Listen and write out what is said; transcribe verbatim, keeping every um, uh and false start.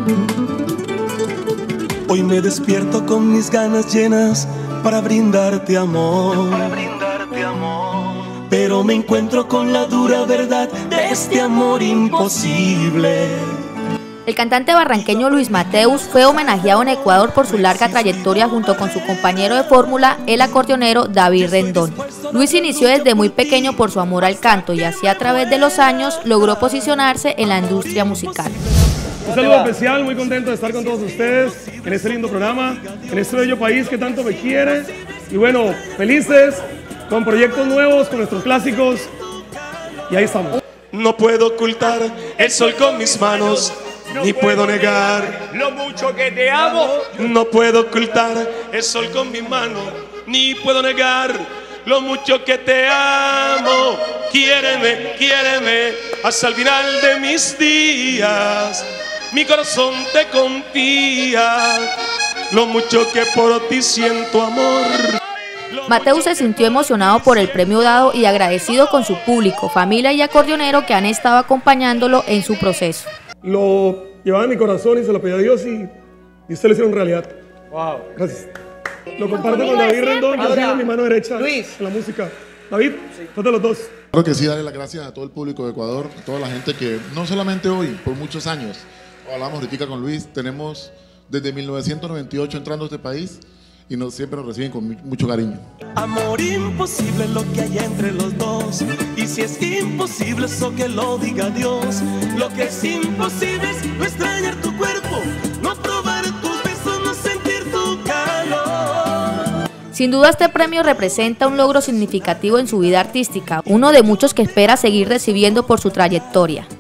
Hoy me despierto con mis ganas llenas para brindarte amor, para brindarte amor. Pero me encuentro con la dura verdad de este amor imposible. El cantante barranqueño Luis Mateus fue homenajeado en Ecuador por su larga trayectoria junto con su compañero de fórmula, el acordeonero David Rendón. Luis inició desde muy pequeño por su amor al canto y así a través de los años logró posicionarse en la industria musical. Un saludo especial, muy contento de estar con todos ustedes en este lindo programa, en este bello país que tanto me quiere. Y bueno, felices, con proyectos nuevos, con nuestros clásicos, y ahí estamos. No puedo ocultar el sol con mis manos, no ni puedo negar lo mucho que te amo. No puedo ocultar el sol con mis manos, ni puedo negar lo mucho que te amo. Quiéreme, quiéreme hasta el final de mis días. Mi corazón te confía, lo mucho que por ti siento amor. Mateus se sintió emocionado por el premio dado y agradecido con su público, familia y acordeonero que han estado acompañándolo en su proceso. Lo llevaba en mi corazón y se lo pedí a Dios y, y usted lo hicieron realidad. Wow. Gracias. Lo comparto con David Rendón, yo sigo mi mano derecha Luis. en la música. David, sí. De los dos. Claro que sí, darle las gracias a todo el público de Ecuador, a toda la gente que, no solamente hoy, por muchos años, hablamos ahorita con Luis, tenemos desde mil novecientos noventa y ocho entrando a este país y nos, siempre nos reciben con mucho cariño. Amor imposible es lo que hay entre los dos, y si es imposible eso que lo diga Dios. Lo que es imposible es no extrañar tu cuerpo, no probar tus besos, no sentir tu calor. Sin duda este premio representa un logro significativo en su vida artística, uno de muchos que espera seguir recibiendo por su trayectoria.